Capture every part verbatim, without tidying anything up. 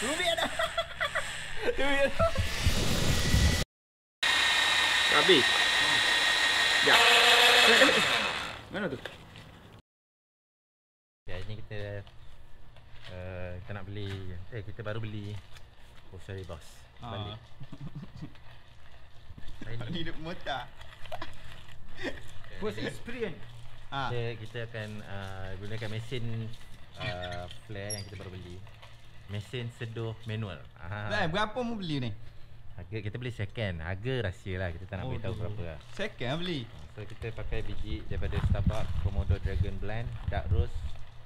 Ruby ada. Ruby ada. Habis. Ya. Mana tu? Ya, ini kita uh, kita nak beli eh kita baru beli grocery box balik. Ha. Ini hidup motor. First experience. Ha. Kita, kita akan uh, gunakan mesin uh, flare yang kita baru beli. Mesin seduh manual. Ha. Berapa mu beli ni? Harga kita beli second. Harga rahsia lah, kita tak nak oh, beritahu berapa lah. Second lah beli. So kita pakai biji daripada Starbucks Komodo Dragon Blend Dark Roast.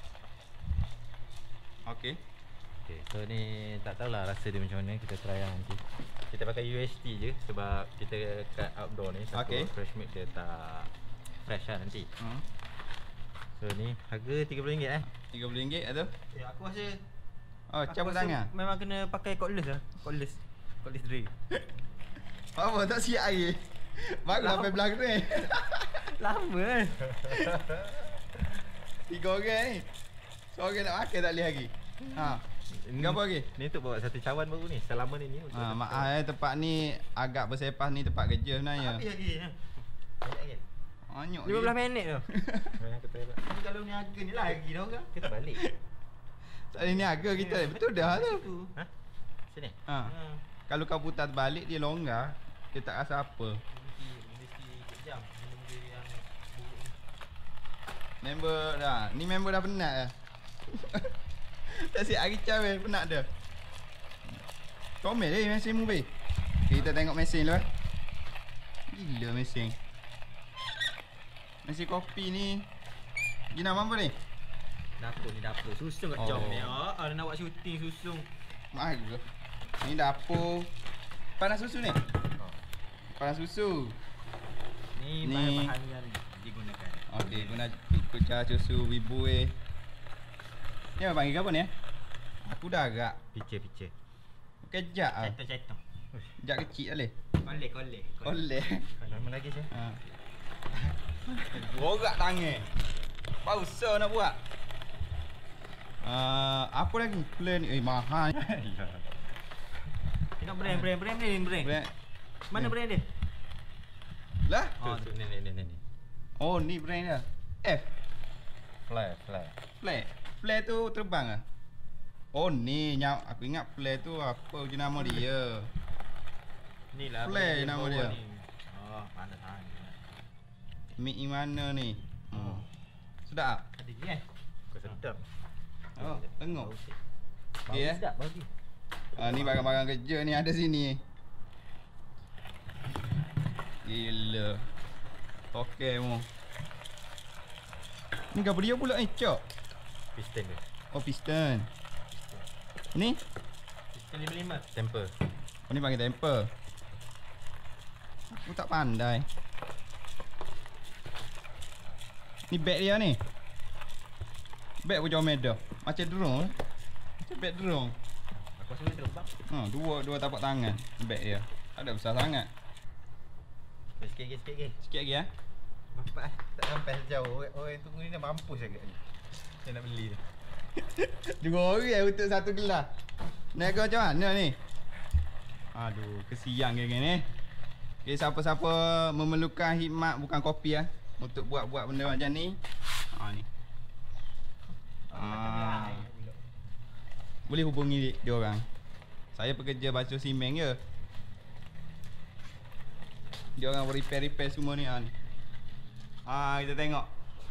Okey. Okay, so ni tak tahulah rasa dia macam mana, kita try lah nanti. Kita pakai U S T je sebab kita kat outdoor ni. Okay. Fresh milk dia tak fresh lah nanti. Hmm. So ni harga tiga puluh ringgit eh. tiga puluh ringgit ada? Ya, aku rasa oh, cabut tangan. Memang kena pakai cordless lah. Cordless. Cordless drill. Apa tak siap lagi? Bagus sampai belakang ni. Lama kan? Tiga orang ni. Seorang nak pakai tak boleh lagi. Ha. Ni apa lagi? Ni untuk bawa satu cawan baru ni. Selama ni ni. Ha, maaf eh tempat ni agak bersepah ni tempat kerja sebenarnya. Habis lagi. Banyak lagi. Anyok lima belas minit tu. Banyak kita lah. Ni kalau ni harga ni lagi dah orang. Kita balik. Tak ada ni harga kita. Betul dah tu. Ha? Sini. Ha. Ha. Kalau kau putar balik dia longgar, dia tak rasa apa. Mesti mesti kejam. Benda yang buruk. Member dah. Ni member dah penat dah. Tak siap hari cam eh, penat dah. Comel eh mesin mu be. Kita tengok mesin dulu eh. Gila mesin. Mesin kopi ni gina apa ni? Dapur ni dapur. Susung kat Oh. jom ni. Ah, ada nak buat syuting susung. Mahal ke? Ni dapur. Panas susu ni? Panas susu. Ni, Ni. bahan-bahan yang digunakan. Okey, guna ikut cara susu wibu eh. Ni apa panggil apa ni eh? Aku dah agak Picture-picture. kejap ah. Cetok-cetok. Kejap kecil boleh. Kolek, kolek. Oleh. Lama lagi je. Ha. Rorak tangan. Pausa nak buat. Uh, apa lagi? Plan eh mahal. Tengok brand, brand, brand ni, brand. Brand. Mana brand dia? Lah. Tu tu ni ni ni ni. Oh ni brand dia. F. Flare, flare. Flare. Flare tu terbang ah. Oh ni nyam aku ingat flare tu apa je nama dia. Ni lah. Flare brand nama bawah dia. ni. Oh, mana sangat. Mik mana ni? Hmm. Sedap. Ada ni kan? Kau sedap. Oh, tengok. Okey Okey eh. sedap bagi. Ah ni barang-barang kerja ni ada sini. Gila. Okey mu. Ni gapo dia pula ni, Cok? Piston dia. Oh piston. Ni? Piston lima lima. Temper. Oh ni panggil temper. Aku tak pandai. Ni beg dia ni. Beg pun jauh dah. Macam drone. Macam beg drone. Aku rasa dia terbang. Ha, dua dua tapak tangan beg dia. Tak ada besar sangat. Sikit lagi, sikit lagi. Sikit lagi ah. Bapak eh, tak sampai sejauh. Orang, orang yang tunggu ni dah mampus agaknya. Saya nak beli ni. Dua orang eh untuk satu gelas. Nego macam mana ni? Aduh, kesian geng ni. Okay, siapa-siapa memerlukan khidmat bukan kopi ah untuk buat-buat benda macam ni. Ha ni. Ah. Boleh hubungi dia orang. Saya pekerja basuh simen je. Dia orang repair-repair semua ni ah ni. Ah, kita tengok.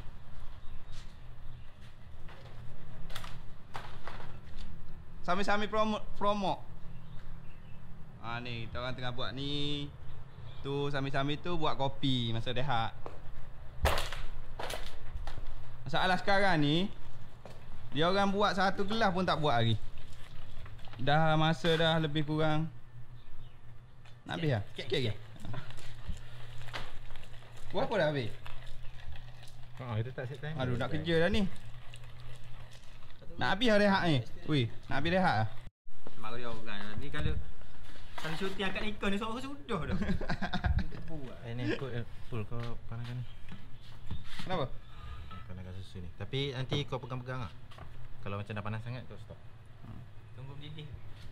Sami-sami promo promo. Ah ni kita orang tengah buat ni. Tu sami-sami tu buat kopi masa rehat. Masalah sekarang ni dia orang buat satu gelas pun tak buat lagi. Dah masa dah lebih kurang. Nak habis dah? Sikit lagi. Berapa dah habis? Ha, itu tak set time. Aduh nak kerja dah ni. Nak habis dah rehat ni. Ui, nak habis rehat ah. Mak dia orang ni kalau kalau syuting akad nikah ni seorang sudah dah. Buat. Eh ni pul, pul kau panaskan ni. Kenapa? Panaskan susu ni. Tapi nanti kau pegang-pegang ah. Kalau macam dah panas sangat kau stop. Tunggu mendidih.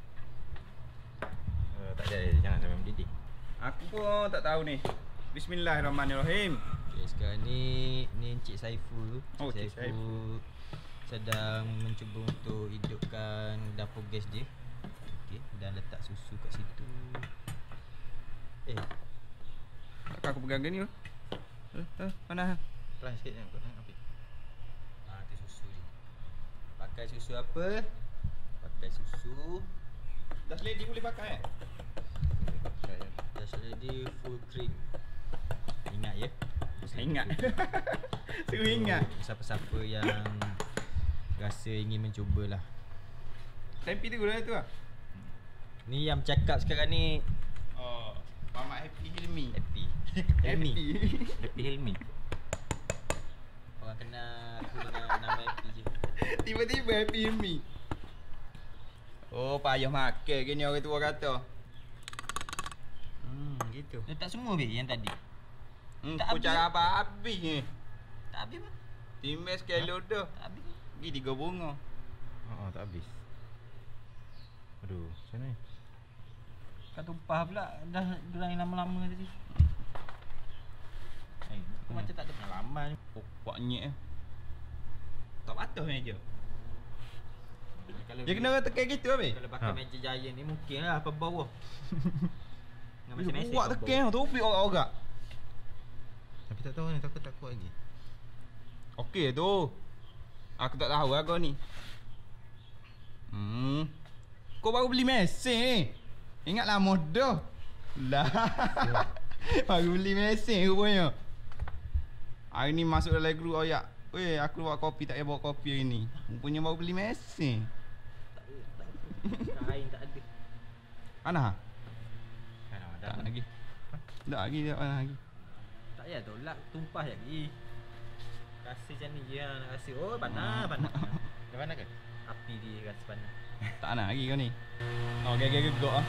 Tak ada, jangan sampai mendidih. Aku pun tak tahu ni. Bismillahirrahmanirrahim. Okay, sekarang ni ni Encik Saiful. Oh, Encik Saiful sedang mencuba untuk hidupkan dapur gas dia. Okey, dan letak susu kat situ. Eh, Takkan aku pegang dia ni. Eh, eh, mana? pelan sikit jangan kau ambil. Ah, tu susu dia. Pakai susu apa? Pakai susu Dah ready boleh pakai eh? pakai Just Ready full cream. Ingat ya. Saya ingat. Saya ingat. Siapa-siapa yang rasa ingin mencubalah. Tempi tu gula tu ah. Ni yang bercakap sekarang ni Oh, Mamat Happy Hilmi. Happy. Happy. Happy Hilmi. Orang kenal aku dengan nama Happy je. Tiba-tiba Happy Hilmi. Oh, payah makan gini orang tua kata. Hmm, gitu. Letak semua be yang tadi. Hmm, Tak kau habis. cara apa habis ni? Tak habis pun. Timbang sekilo dah. Tak habis. Pergi tiga bunga. Oh, tak habis. Aduh, macam mana ni? Kau tumpah pula dah durang lama-lama tadi. Eh, aku Hmm. macam tak ada pengalaman. Oh, kuatnya eh. Tak patah meja. Kalau Dia kena tekan gitu habis. Kalau pakai Ha. meja giant ni mungkin lah apa bawah. Dengan Dia mesin-mesin buat kat tekan tu topik orang-orang. Tapi tak tahu ni, takut tak kuat lagi. Okey tu. Aku tak tahu lah kau ni. Hmm. Kau baru beli mesin ni. Ingat lama dah. Lah. Baru beli mesin rupanya. Hari ni masuk dalam grup oyak. Weh, aku buat kopi tak payah bawa kopi hari ni. Rupanya baru beli mesin. Tak ada, tak ada. Kain tak ada. Ana? Kan ada. Tak lagi. Tak lagi, tak mana lagi. Tak payah tolak, tumpah je lagi. Rasa macam ni je lah nak rasa. Oh, panas, panas. Dah panas ke? Api dia rasa panas. Tak nak lagi kau ni. Oh, gaya-gaya gegok ah.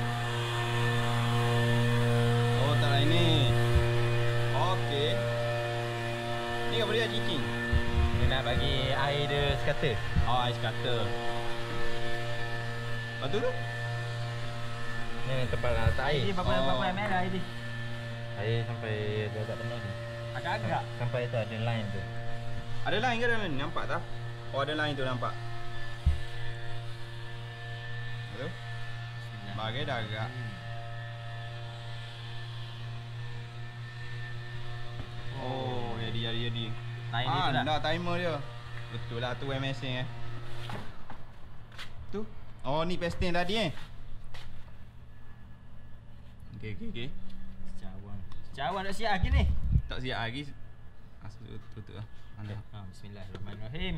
Oh, tak lain ni. Okey. Ni apa dia cicing? Dia nak bagi air dia sekata. Oh, ais kata. Lepas tu tu? Ni tempat nak letak air. Ini berapa Oh. berapa ml air ni? Air sampai dia agak penuh ni. Agak-agak. Sampai tu ada line tu. Ada lain ke dalam ni? Nampak tak? Oh, ada lain tu nampak. Betul? Bagai dah agak. Oh, jadi jadi jadi. Lain dia Ah, tu dah. nak timer dia. Betul lah tu M S ni eh. Tu. Oh, ni pasting tadi eh. Okey okey okey. Secawang. Secawang dah siap lagi ni. Tak siap lagi. Asal tutup lah. Anda. Ha, bismillahirrahmanirrahim.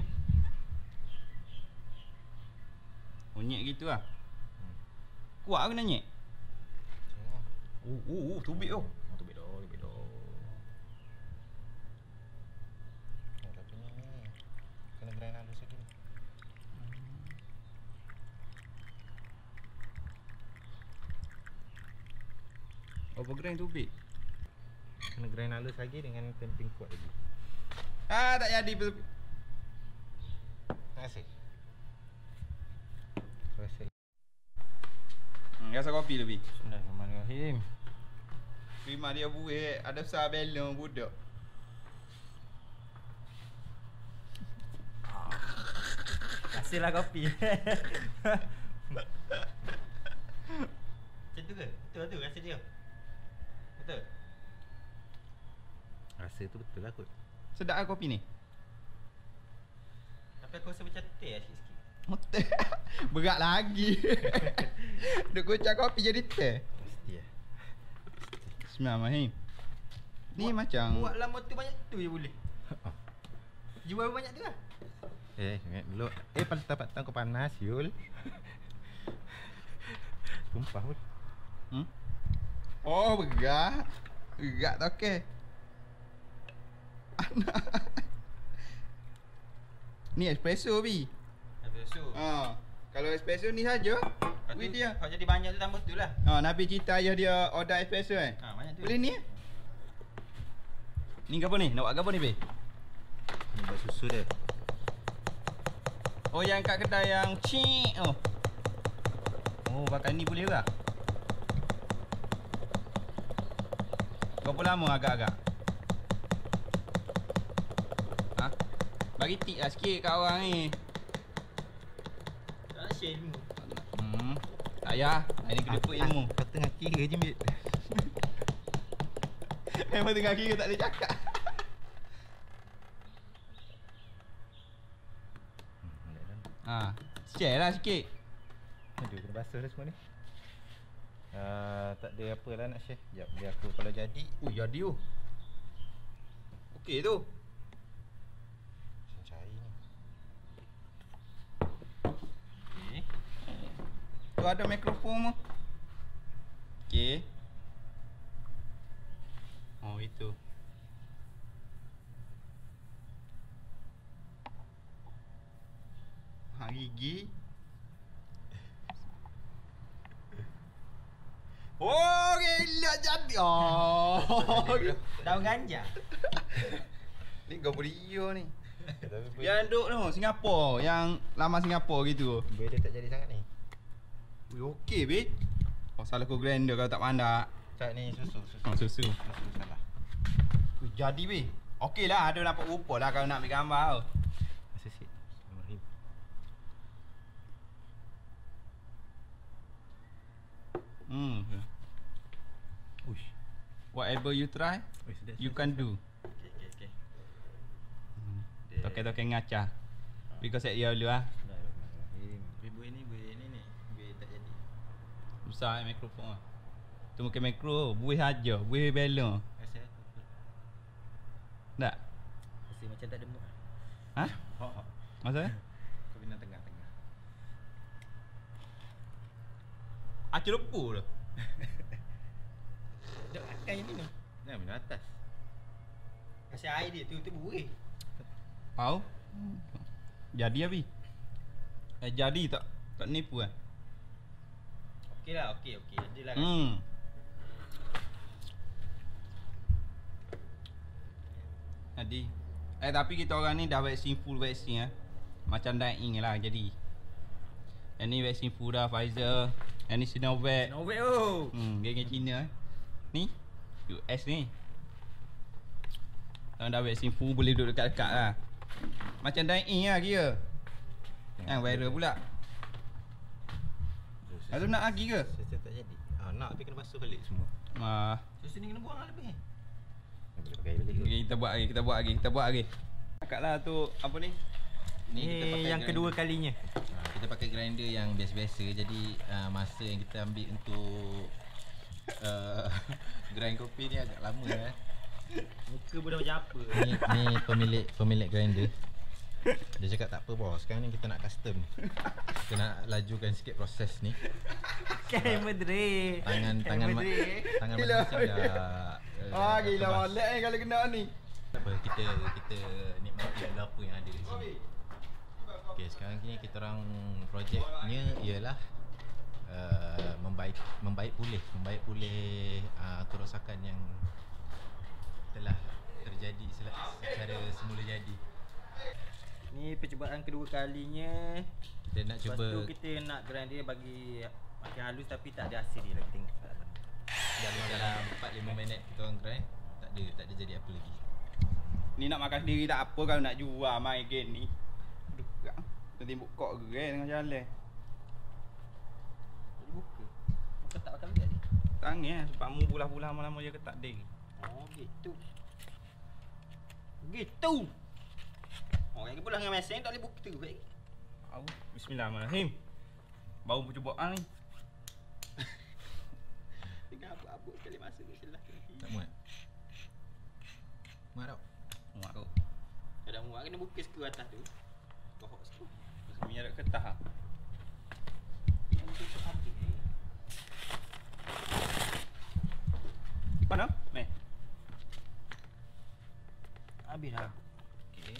Unyek gitu lah. Kuat ke nanyek? Oh, oh, oh, tubik tu. Oh, tu bedo, tu bedo. Oh, tapi ni kena grind halus lagi. Apa grind tubik? Kena grind halus lagi dengan temping kuat lagi. Ah, tak jadi. Terima kasih. Rasa Hmm, rasa kopi lebih. Bismillahirrahmanirrahim. Terima dia buih, ada besar belon budak. Hasillah kopi. macam tu ke? Betul lah tu rasa dia. Betul. Rasa tu betul lah kot. Sedap lah kopi ni. Tapi aku rasa macam teh lah sikit-sikit. Berat lagi. Duk kocak kopi jadi teh. Mesti lah. Bismillahirrahmanirrahim. Ni Buat- macam Buatlah motor banyak tu je boleh. Jual banyak tu lah. Eh, ingat dulu. Eh, pada tempat tahu kau panas, Yul. Tumpah pun. hmm? Oh, berat. Berat tak okey. Ni espresso bi. Espresso. Ha. Kalau espresso ni saja. Lepas Wih tu, dia. kalau jadi banyak tu tambah tu lah. Ha, Nabi cerita ayah dia order espresso eh. Ha, banyak tu. Boleh ni eh? Ni apa ni? Nak buat apa ni be? Ni buat susu dia. Oh, yang kat kedai yang cik oh. Oh, pakai ni boleh juga. Berapa lama agak-agak? Ha? Bagi tip lah sikit kat orang ni. Tak share ilmu. Hmm. Tak payah. Ini kena put ilmu. Kau tengah kira je, Mit. Memang tengah kira tak boleh cakap. Ha. Share lah sikit. Aduh, kena basuh dah semua ni. Uh, tak ada apa lah nak share. Sekejap, biar aku kalau jadi. Oh, jadi tu. Okey tu. Saya cari ni. Okay. Tu ada mikrofon mah. Okey. Oh, itu. Ha, gigi. Oh, gila jadi. Oh. Daun ganja. Ni kau beriyo ni. Tapi boleh, Yang duduk tu Singapura, yang lama Singapura gitu. boleh dia tak jadi sangat ni. Ui, okey be. Oh, salah kau grinder kalau tak pandai. Tak ni susu, susu. Oh, susu. Susu salah. Ui, jadi be. Okey lah, ada nampak rupa lah kalau nak ambil gambar tau. Masa sikit. Bismillahirrahmanirrahim. Hmm. Uish. Whatever you try, Uish, sedap, you sedap, can sedap. do. Okay, okay, okay. Toke-toke ngaca. Because set dia dulu ah. Bismillahirrahmanirrahim. Tapi buih ni, buih ni ni. Buih tak jadi. Besar eh, mikrofon ah. Tu mungkin mikro, buih aja, buih balon. Rasa Tak? Rasa macam tak ada mood. Ha? Ha, ha. Masa? Kau kena tengah-tengah. Acik lupu tu. Duk akan yang ni tu. Nah, minum atas. Kasi air dia tu, tu buih. Tahu? Jadi abi. Eh jadi tak? Tak nipu kan? Okey lah, okey, okey. Jadilah kasi. Hmm. Jadi. Eh tapi kita orang ni dah vaksin full vaksin ah. Macam dying lah jadi. Yang ni vaksin full dah Pfizer. Yang ni Sinovac. Novek tu. Hmm, geng-geng Cina eh. Ni U S ni. Kalau dah vaksin full boleh duduk dekat-dekat lah. Macam dying lah kira. Yang viral pula. Lalu nak lagi ke? Saya tak jadi. Ah, nak tapi kena basuh balik semua. Ah, Susu ni kena buang lah lebih. Boleh pakai balik. okay, kita buat lagi, kita buat lagi, kita buat lagi. Akaklah tu apa ni? Ni kita pakai yang grinder. kedua kalinya. Ha, kita pakai grinder yang biasa-biasa. Jadi uh, masa yang kita ambil untuk uh, grind kopi ni agak lama eh. Muka pun dah macam apa. Ni ni pemilik pemilik grinder. Dia cakap tak apa bos, sekarang ni kita nak custom. Kita nak lajukan sikit proses ni. Camera dre. Tangan tangan ma- tangan Gila. macam dah uh, Ah, dah gila tebas. molek ni kalau kena ni. Tak apa, kita kita nikmati apa yang ada di sini. Okey, sekarang ni kita orang projeknya ialah uh, membaik membaik pulih, membaik pulih uh, kerosakan yang telah terjadi sel- secara semula jadi. Ni percubaan kedua kalinya. Kita nak Lepas cuba tu kita nak grind dia bagi makin halus tapi tak ada hasil dia lagi tengok. dalam dalam empat lima minit kita orang grind, tak ada tak ada jadi apa lagi. Ni nak makan sendiri tak apa kalau nak jual main game ni. Aduh, gerak. Nanti buka gerai tengah jalan. Jadi buka. Buka tak pakai bilik ni. Tangi eh, sebab mu bulah-bulah lama-lama je ketak ding. Oh gitu. Gitu. Oh yang pula dengan mesin tak boleh buka tu baik. Au, bismillahirrahmanirrahim. Baru percubaan ni. Tengah abuk-abuk sekali masa ke celah. Tak muat. Muat tau. Muak tu. Ada muat kena buka skru atas tu. Kohok skru. Terus menyeret ketah ah. Yang tutup habis ni. Mana? Ni. Habis dah. Okey.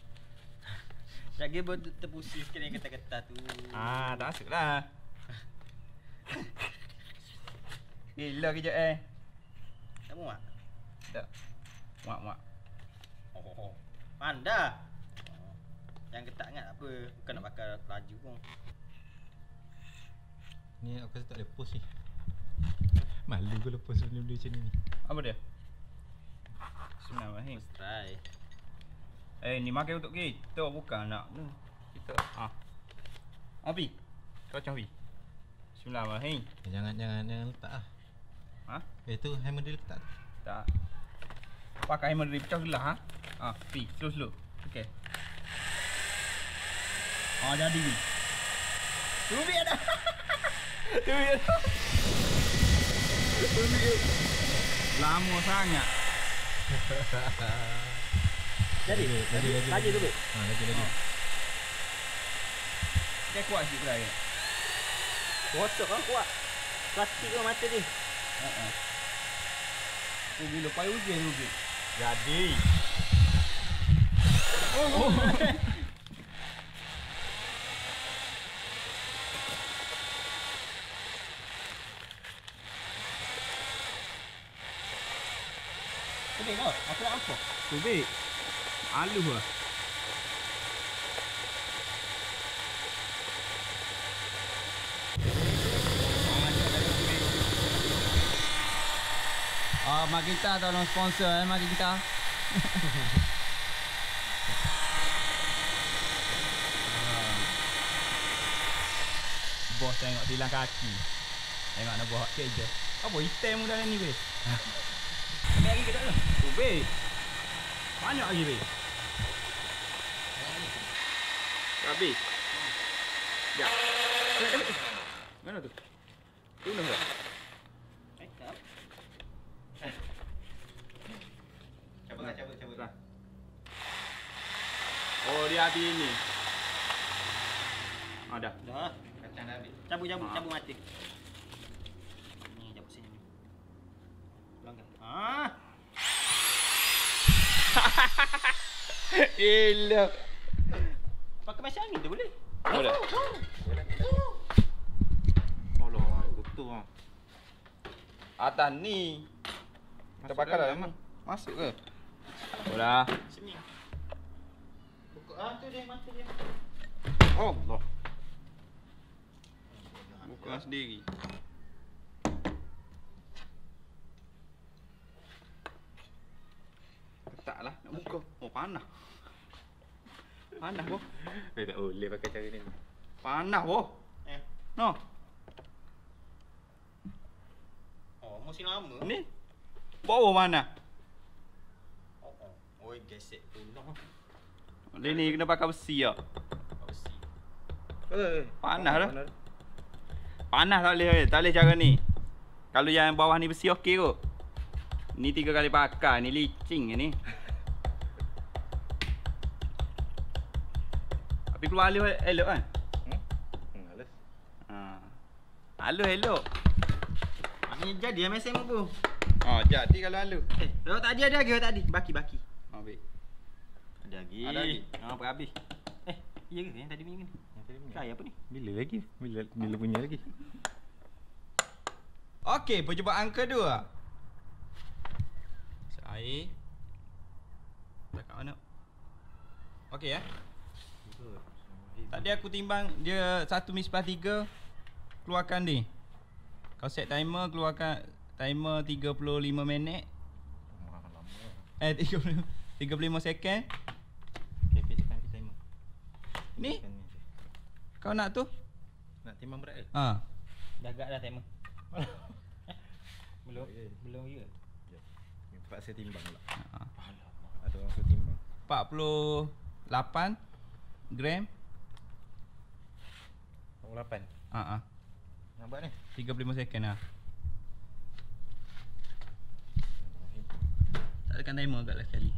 Jaga pun terpusing sekali yang ketat-ketat tu. Ah, tak masuk lah. Gila kejap eh. Tak muat? Tak. Muak, muak. Oh, pandai. Oh. Yang ketat ingat apa? Bukan nak bakar laju pun. Ni aku rasa tak boleh post ni. Malu kalau post benda-benda macam ni. Apa dia? Bismillahirrahmanirrahim. Try. Eh, ni makan untuk kita bukan nak ni. Kita ah. Abi. Kau macam Abi. Bismillahirrahmanirrahim. Eh, jangan jangan jangan letak ah. Ha? Eh tu hammer drill letak. Tak. Pakai hammer drill pecah belah ha. Ah, pi, slow slow. Okey. Ah, jadi ni. Tu biar dah. Tu biar dah. Tu biar. Lama sangat. Jadi, lagi lagi. lagi tu, Bik. Ha, lagi lagi. Dia kuat sikit pula ya. Kotak kan kuat. Plastik ke mata dia. Ha. Oh, bila payah hujan tu Bik. Jadi. Oh. Okey kau, aku nak apa? Tu Bik. Alu lah. Ah, Mak Kita tolong sponsor eh, Mak Kita. Bos tengok silang kaki. Tengok nak buat kerja. Apa hitam dalam ni weh? Ambil lagi ke tak tu? Tu weh. Banyak lagi weh. Habis. Ya. Mana tu? Tu dah tak? Eh, tak. Cabut lah, cabut, cabut lah. Oh, dia habis ni. Ah, dah. Dah. Kacang dah habis. Cabut, cabut, Ha. cabut mati. Ni cabut sini. Pelanggan. Ah. Gila. Pakai mesin angin tu boleh? Boleh. Tolong, betul ah. Atas ni. Kita Masuk bakar dalam dalam. Masuk ke? Dah. Sini. Buka ah tu dia mata dia. Allah. Buka sendiri. Letaklah nak buka. Oh, panas. Panas boh. Eh tak boleh pakai cara ni. Panas boh. Eh. No. Oh, musim lama. Ni. Bawa mana? Oh, oh. Oi, gesek pulang. Dia ni kena pakai besi ah. Besi. Eh, Panas dah. Panas tak boleh, tak boleh cara ni. Kalau yang bawah ni besi okey kot. Ni tiga kali pakai, ni licin ni. Tapi keluar halus elok kan? Hmm? Hmm, halus. Ha. Halus elok. Ni jadi yang mesin apa? Ha, jadi kalau halus. Eh, dah tak ada ada lagi, tak ada. Baki baki. Ha, baik. Ada lagi. Ada lagi? Ha, apa habis? Eh, iya ke yang tadi punya ni? Yang tadi punya. Kaya apa ni? Bila lagi? Bila bila punya lagi? Okey, percubaan kedua. Air. Dekat mana? Okey ya. Tadi aku timbang dia satu mi sebelah tiga. Keluarkan ni. Kau set timer, keluarkan timer tiga puluh lima minit. Wah, lama. Eh tiga puluh, tiga puluh lima second. Okey, tekan timer. Ni? Tekan ni je. Kau nak tu? Nak timbang berat ke? Ha. Dah agak dah timer. Belum. Ya, ya. Belum ya. Jap. Empat saya timbang pula. ha. Ada orang suruh timbang. empat puluh lapan gram. empat puluh lapan. Ha ah. Nak buat ni? tiga puluh lima second lah. Tak tekan timer agak lah sekali.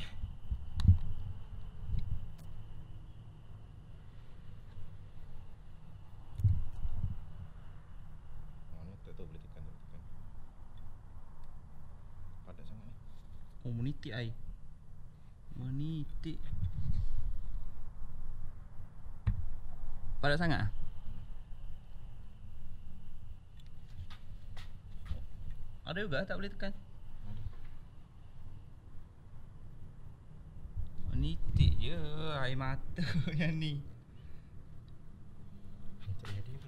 Oh, ni tak tahu boleh tekan tak tekan. Padat sangat ni. Oh, menitik air. Menitik. Padat sangat ah? Ada juga tak boleh tekan. Menitik je air mata yang ni. Tak jadi pun.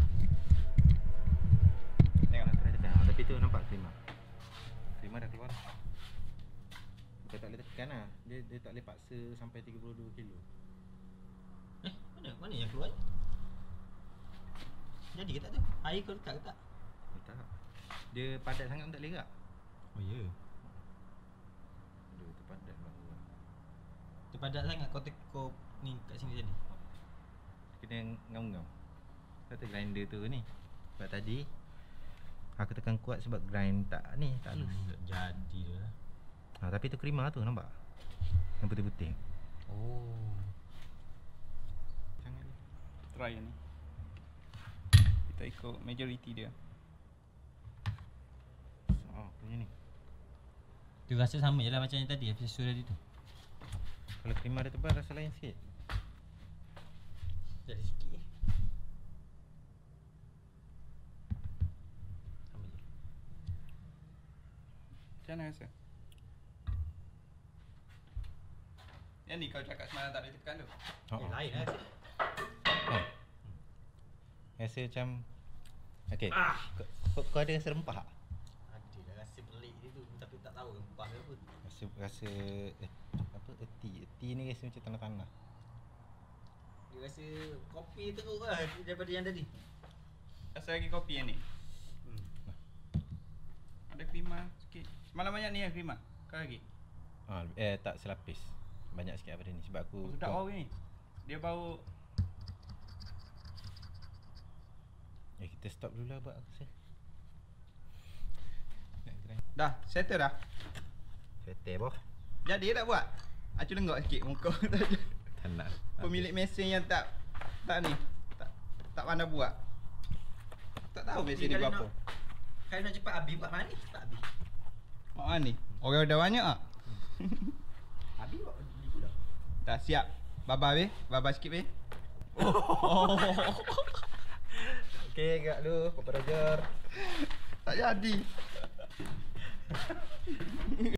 Tengok. Nak try tekan. Ah, tapi tu nampak terima. Terima dah keluar. sesuaikan lah. Dia dia tak boleh paksa sampai tiga puluh dua kilo. Eh, mana? Mana yang keluar? Jadi ke tak tu? Air kau letak ke tak? Dia tak. Dia padat sangat pun tak boleh gerak. Oh ya. Aduh, terpadat baru lah. Terpadat sangat kau kau ni kat sini tadi. Kena ngam-ngam. Kata grinder tu ni. Sebab tadi aku tekan kuat sebab grind tak ni, tak halus. Hmm, jadi dah lah. Ha, tapi tu krima tu nampak? Yang putih-putih. Oh. Jangan try ni. Kita ikut majority dia. Oh, punya ni. Tu rasa sama je lah macam yang tadi, episode tadi tu. Kalau krima dia tebal rasa lain sikit. Jadi sikit eh. Sama je. Macam mana rasa? Yang ni kau cakap semalam tak boleh tekan tu. Oh, Eh, lain lah rasa. oh. Rasa macam okey. Ah. Kau, kau, kau ada rasa rempah tak? Ada lah rasa pelik dia tu, tapi tak tahu rempah ke apa. Rasa rasa eh, apa erti. Erti ni rasa macam tanah-tanah. Dia rasa kopi teruk lah daripada yang tadi. Rasa lagi kopi yang ni. Hmm. Ada krima sikit. Semalam banyak ni ya krima. Kau lagi. Ha, eh tak selapis. Banyak sikit daripada ni sebab aku Oh, sedap bau ni. Dia bau. Eh kita stop dulu lah buat aku rasa. Nak grind. Dah, settle dah. Settle boh. Jadi tak buat? Acu lenggok sikit muka. Tak nak. Pemilik mesin yang tak tak ni. Tak tak pandai buat. Tak tahu mesin ni berapa. Kalau nak cepat habis buat mana ni? Cepat habis. Mak ni. Orang dah banyak ah. Habis buat beli pula. Dah siap. Baba be, baba sikit be. Okey, gerak dulu, Papa Roger. Tak jadi.